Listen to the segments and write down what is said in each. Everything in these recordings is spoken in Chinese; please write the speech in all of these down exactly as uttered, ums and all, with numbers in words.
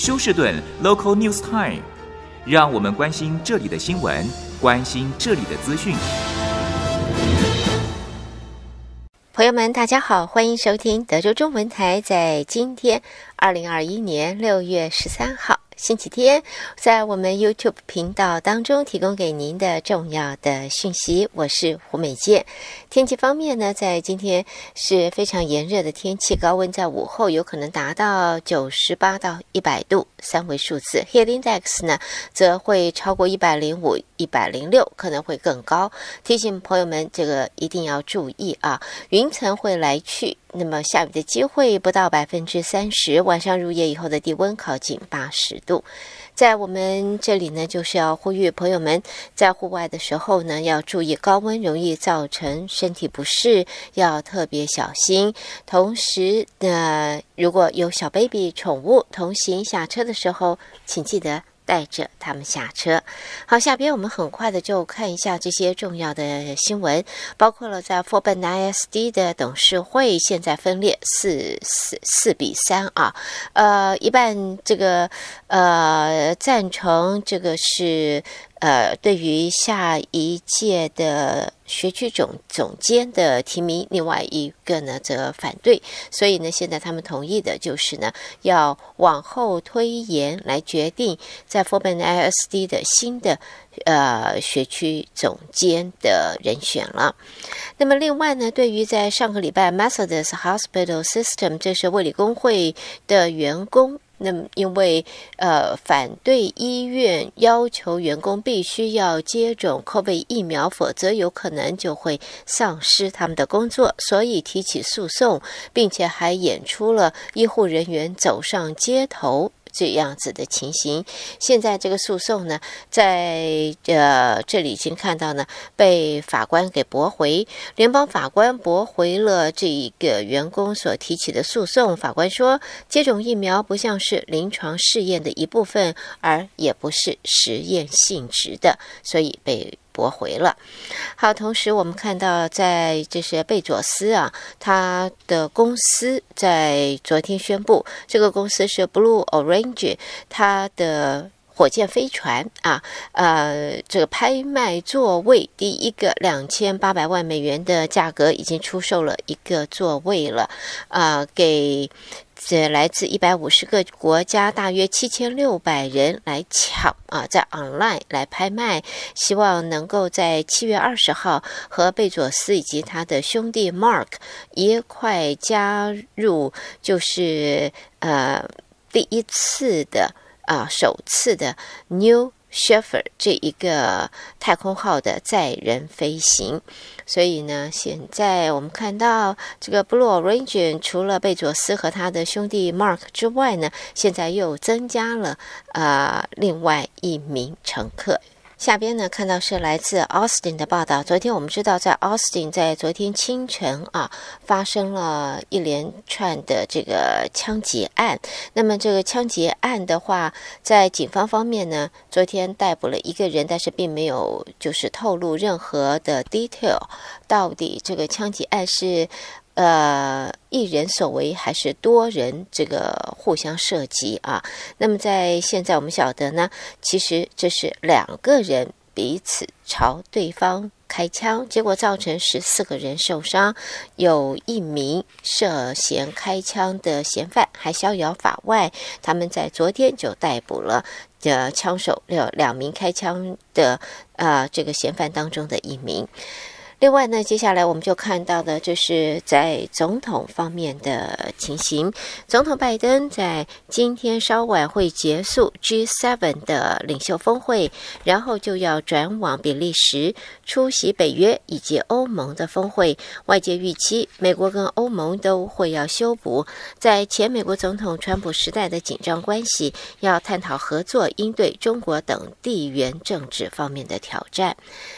休士顿 Local News Time， 让我们关心这里的新闻，关心这里的资讯。 朋友们大家好，欢迎收听德州中文台在今天二零二一年六月十三号星期天，在我们 YouTube 频道当中提供给您的重要的讯息，我是胡美健。天气方面呢，在今天是非常炎热的天气，高温在午后有可能达到九十八到一百度三位数字， Heat Index 呢则会超过一百零五、一百零六，可能会更高。提醒朋友们这个一定要注意啊，云层会来去，那么下雨的机会不到百分之三十，晚上入夜以后的低温靠近八十度。在我们这里呢，就是要呼吁朋友们在户外的时候呢，要注意高温容易造成身体不适，要特别小心。同时呢，如果有小 baby 宠物同行下车的时候，请记得带着他们下车。好，下边我们很快的就看一下这些重要的新闻，包括了在 Fobon I S D 的董事会现在分裂四四四比三啊，呃，一半这个呃赞成这个是呃对于下一届的学区总总监的提名，另外一个呢则反对，所以呢现在他们同意的就是呢要往后推延来决定在 Fobon I S D 的新的呃学区总监的人选了。那么另外呢，对于在上个礼拜 Methodist Hospital System 这是卫理公会的员工，那么因为呃反对医院要求员工必须要接种 COVID 疫苗，否则有可能就会丧失他们的工作，所以提起诉讼，并且还演出了医护人员走上街头这样子的情形。现在这个诉讼呢，在呃这里已经看到呢，被法官给驳回。联邦法官驳回了这一个员工所提起的诉讼。法官说，接种疫苗不像是临床试验的一部分，而也不是实验性质的，所以被驳回了。好，同时我们看到在这是贝佐斯啊，他的公司在昨天宣布，这个公司是 Blue Origin， 他的火箭飞船啊，呃，这个拍卖座位第一个两千八百万美元的价格已经出售了一个座位了，啊、呃，给这来自一百五十个国家大约七千六百人来抢啊，在 online 来拍卖，希望能够在七月二十号和贝佐斯以及他的兄弟 Mark 一块加入，就是呃第一次的啊首次的 New Shepard 这一个太空号的载人飞行。所以呢，现在我们看到这个 Blue Origin 除了贝佐斯和他的兄弟 Mark 之外呢，现在又增加了呃另外一名乘客。下边呢看到是来自 Austin 的报道。昨天我们知道在 Austin 在昨天清晨啊发生了一连串的这个枪击案。那么这个枪击案的话，在警方方面呢，昨天逮捕了一个人，但是并没有就是透露任何的 detail， 到底这个枪击案是呃，一人所为还是多人这个互相射击啊？那么在现在我们晓得呢，其实这是两个人彼此朝对方开枪，结果造成十四个人受伤，有一名涉嫌开枪的嫌犯还逍遥法外。他们在昨天就逮捕了的枪手两两名开枪的呃这个嫌犯当中的一名。另外呢，接下来我们就看到的就是在总统方面的情形。总统拜登在今天稍晚会结束 G 七 的领袖峰会，然后就要转往比利时出席北约以及欧盟的峰会。外界预期美国跟欧盟都会要修补在前美国总统川普时代的紧张关系，要探讨合作应对中国等地缘政治方面的挑战。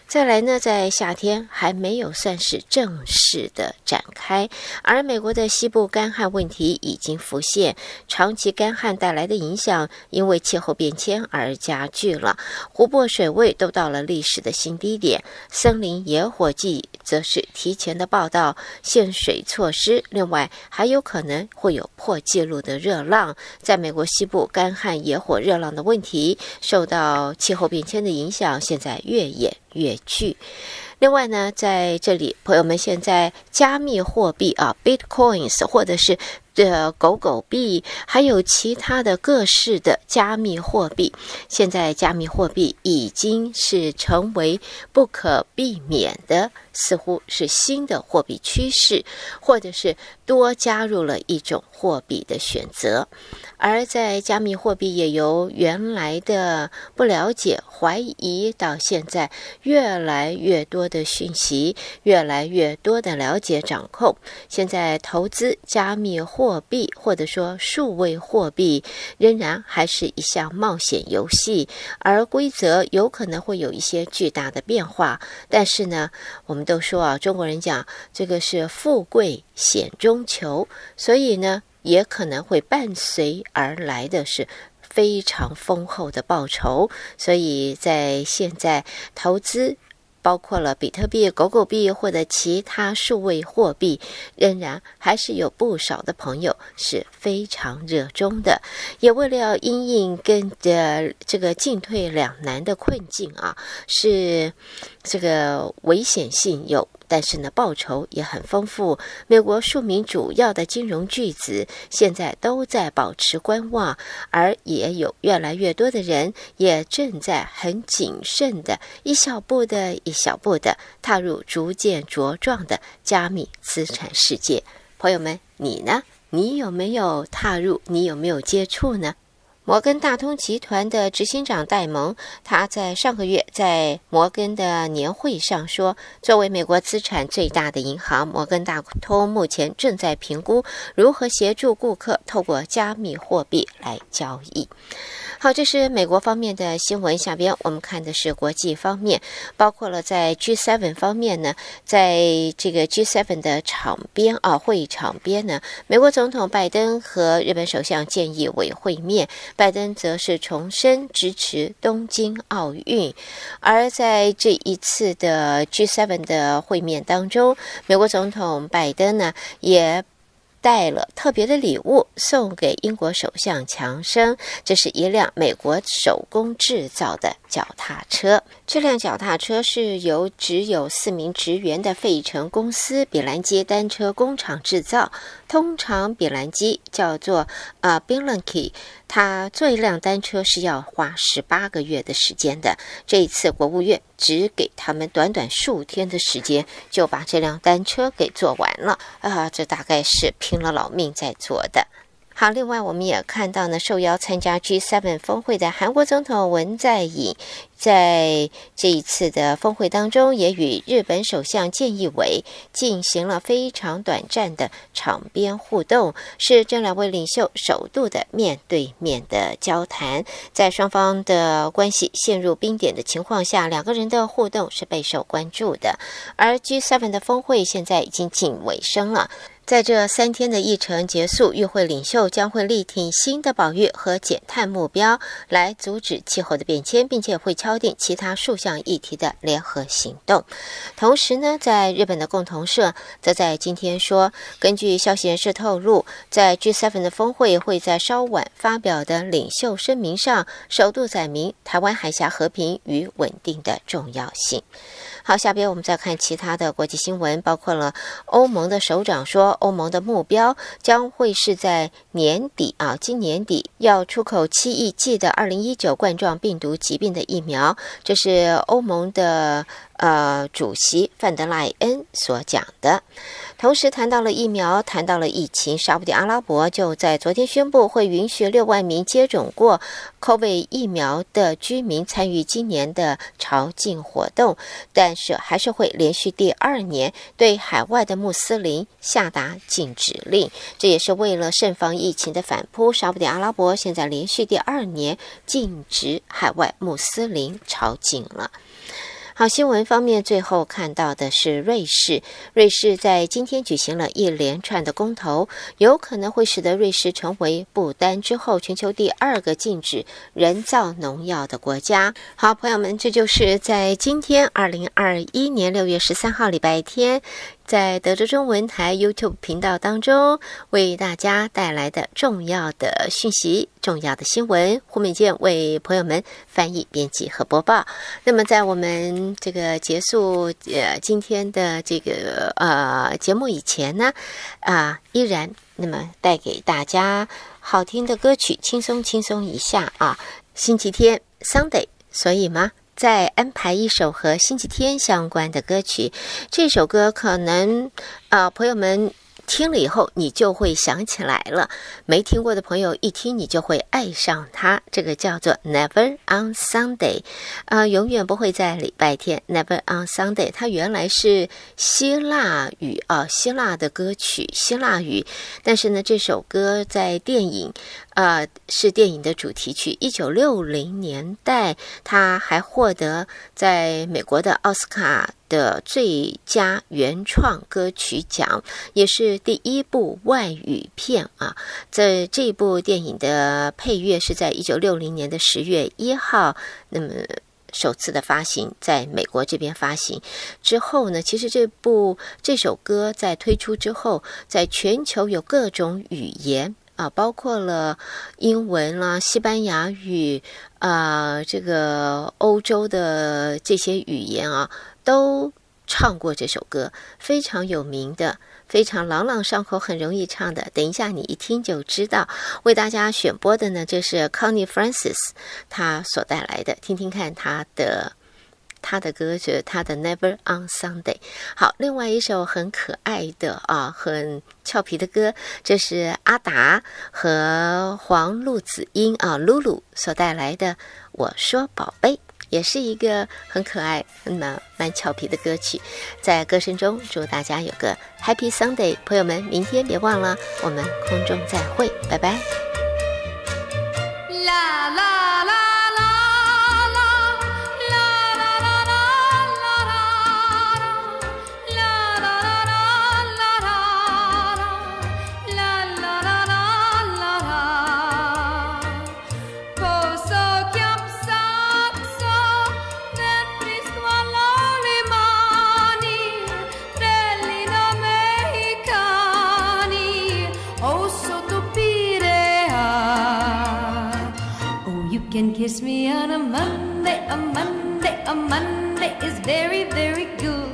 再来呢，在夏天还没有算是正式的展开，而美国的西部干旱问题已经浮现，长期干旱带来的影响因为气候变迁而加剧了，湖泊水位都到了历史的新低点，森林野火季则是提前的报道限水措施，另外还有可能会有破纪录的热浪。在美国西部干旱野火热浪的问题受到气候变迁的影响，现在越演越剧。另外呢，在这里朋友们，现在加密货币啊 Bitcoins 或者是的狗狗币，还有其他的各式的加密货币，现在加密货币已经是成为不可避免的，似乎是新的货币趋势，或者是多加入了一种货币的选择。而在加密货币也由原来的不了解、怀疑，到现在越来越多的讯息，越来越多的了解掌控。现在投资加密货币或者说数位货币仍然还是一项冒险游戏，而规则有可能会有一些巨大的变化。但是呢，我们都说啊，中国人讲这个是富贵险中求，所以呢也可能会伴随而来的是非常丰厚的报酬。所以在现在投资包括了比特币、狗狗币或者其他数位货币，仍然还是有不少的朋友是非常热衷的。也为了要因应跟的这个进退两难的困境啊，是这个危险性有，但是呢报酬也很丰富。美国数名主要的金融巨子现在都在保持观望，而也有越来越多的人也正在很谨慎的一小步的一小步的踏入逐渐茁壮的加密资产世界。朋友们，你呢？你有没有踏入？你有没有接触呢？摩根大通集团的执行长戴蒙，他在上个月在摩根的年会上说，作为美国资产最大的银行，摩根大通目前正在评估如何协助顾客透过加密货币来交易。好，这是美国方面的新闻。下边我们看的是国际方面，包括了在 G 七 方面呢，在这个 G 七 的场边啊，会议场边呢，美国总统拜登和日本首相菅义伟会面，拜登则是重申支持东京奥运。而在这一次的 G 七 的会面当中，美国总统拜登呢也带了特别的礼物送给英国首相强生，这是一辆美国手工制造的脚踏车。这辆脚踏车是由只有四名职员的费城公司比兰基单车工厂制造。通常比兰基叫做呃 Bianchi， 它做一辆单车是要花十八个月的时间的。这一次国务院只给他们短短数天的时间，就把这辆单车给做完了啊！这大概是拼了老命在做的。好，另外我们也看到呢，受邀参加 G 七 峰会的韩国总统文在寅，在这一次的峰会当中，也与日本首相菅义伟进行了非常短暂的场边互动，是这两位领袖首度的面对面的交谈。在双方的关系陷入冰点的情况下，两个人的互动是备受关注的。而 G 七 的峰会现在已经近尾声了。在这三天的议程结束，与会领袖将会力挺新的保育和减碳目标，来阻止气候的变迁，并且会敲定其他数项议题的联合行动。同时呢，在日本的共同社则在今天说，根据消息人士透露，在 G 七 的峰会会在稍晚发表的领袖声明上，首度载明台湾海峡和平与稳定的重要性。好，下边我们再看其他的国际新闻，包括了欧盟的首长说，欧盟的目标将会是在年底啊，今年底要出口七亿剂的二零一九冠状病毒疾病的疫苗，这是欧盟的呃主席范德赖恩所讲的。同时谈到了疫苗，谈到了疫情，沙烏地阿拉伯就在昨天宣布会允许六万名接种过 COVID 疫苗的居民参与今年的朝觐活动，但是还是会连续第二年对海外的穆斯林下达禁止令。这也是为了慎防疫情的反扑，沙烏地阿拉伯现在连续第二年禁止海外穆斯林朝觐了。 好，新闻方面最后看到的是瑞士，瑞士在今天举行了一连串的公投，有可能会使得瑞士成为不丹之后全球第二个禁止人造农药的国家。好，朋友们，这就是在今天二零二一年六月十三号礼拜天，在德州中文台 YouTube 频道当中为大家带来的重要的讯息、重要的新闻。胡美健为朋友们翻译、编辑和播报。那么在我们这个结束呃今天的这个呃节目以前呢，啊、呃，依然那么带给大家好听的歌曲，轻松轻松一下啊。星期天 Sunday， 所以吗？再安排一首和星期天相关的歌曲。这首歌可能呃朋友们听了以后你就会想起来了，没听过的朋友一听你就会爱上它。这个叫做 Never on Sunday， 呃，永远不会在礼拜天。 Never on Sunday 它原来是希腊语啊，希腊的歌曲，希腊语。但是呢，这首歌在电影呃，是电影的主题曲。一九六零年代它还获得在美国的奥斯卡的最佳原创歌曲奖，也是第一部外语片啊。在这部电影的配乐是在一九六零年的十月一号，那么首次的发行，在美国这边发行之后呢，其实这部这首歌在推出之后，在全球有各种语言啊，包括了英文啦、西班牙语啊，这个欧洲的这些语言啊，都唱过这首歌，非常有名的，非常朗朗上口，很容易唱的。等一下你一听就知道。为大家选播的呢，这是 Connie Francis 他所带来的，听听看他的他的歌曲，他的 Never on Sunday。 好，另外一首很可爱的啊，很俏皮的歌，这是阿达和黄路子英啊露露所带来的我说宝贝，也是一个很可爱蛮蛮俏皮的歌曲。在歌声中祝大家有个 Happy Sunday， 朋友们，明天别忘了我们空中再会，拜拜。 啦啦啦can kiss me on a Monday, a Monday, a Monday is very, very good.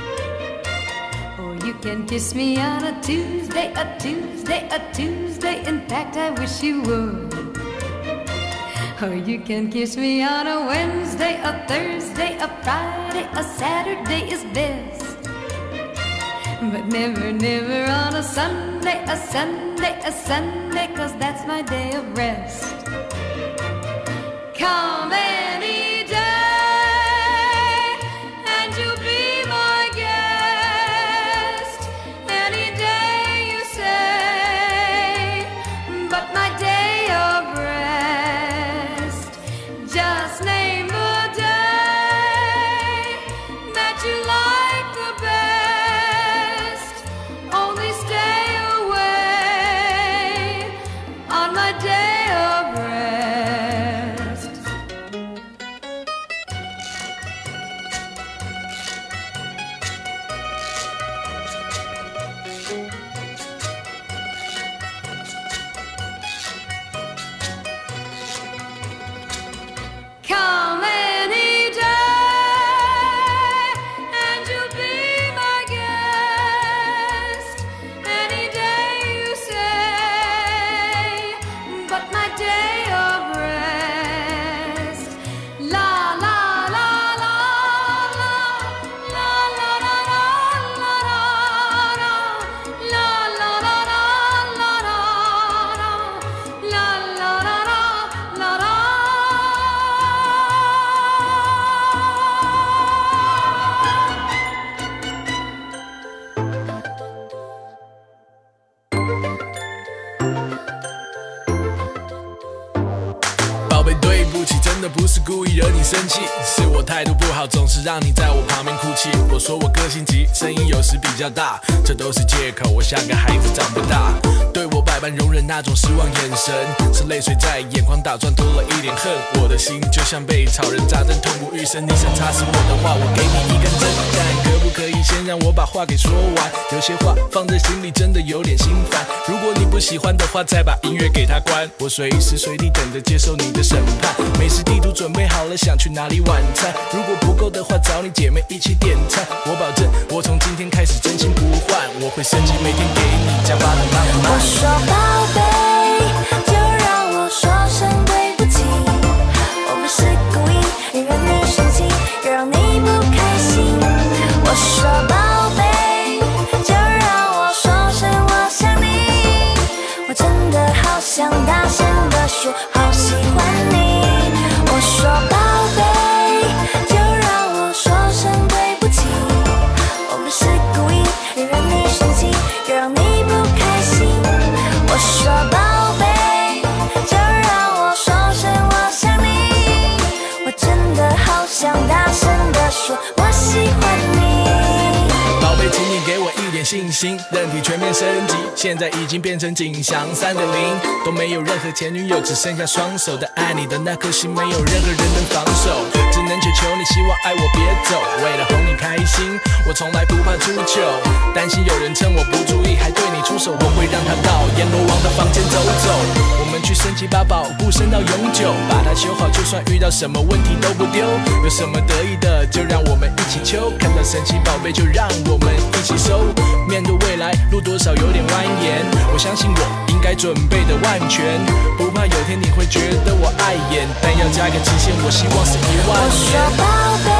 Or you can kiss me on a Tuesday, a Tuesday, a Tuesday, in fact I wish you would. Or you can kiss me on a Wednesday, a Thursday, a Friday, a Saturday is best. But never, never on a Sunday, a Sunday, a Sunday, 'cause that's my day of rest. Come any day, and you'll be my guest. Any day you say, but my day of rest. Just name the day that you like the best. Only stay away on my day of rest. Come any day, and you'll be my guest. Any day you say, but my day of rest. La la la la la, la la la la la la, la la la la la la, la la la la la. 真的不是故意惹你生气，是我态度不好，总是让你在我旁边哭泣。我说我个性急，声音有时比较大，这都是借口，我像个孩子长不大。对我百般容忍那种失望眼神，是泪水在眼眶打转，多了一点恨。我的心就像被草人扎针，痛不欲生。你想插死我的话，我给你一根针，但可不可以先让我把话给说完？有些话放在心里真的有点心烦。如果你不喜欢的话，再把音乐给它关。我随时随地等着接受你的审判，美食地图准备好了，想去哪里晚餐？如果不够的话，找你姐妹一起点餐。我保证，我从今天开始真心不换，我会升级，每天给你加把的慢慢。 我说宝贝，就让我说声对不起，我不是故意也让你生气，也让你不开心。我说宝贝，就让我说声我想你，我真的好想大声地说，好喜欢你。我说宝贝，就让我说声对不起，我不是故意也让你生气，也让你不开心。我说宝贝，就让我说声我想你，我真的好想大声地说，我喜欢你。 宝贝，请你给我一点信心，人体全面升级，现在已经变成景祥 三点零， 都没有任何前女友，只剩下双手的爱你的那颗心，没有任何人能防守，只能求求你，希望爱我别走，为了哄你开心，我从来不怕出糗，担心有人趁我不注意还对你出手，我会让他到阎罗王的房间走走，我们去升级，把宝物升到永久，把它修好，就算遇到什么问题都不丢，有什么得意的就让我们一起求，看到神奇宝贝就让我们一起收，面对未来路多少有点蜿蜒，我相信我应该准备的万全，不怕有天你会觉得我碍眼，但要加个期限，我希望是一万年。 我说宝贝，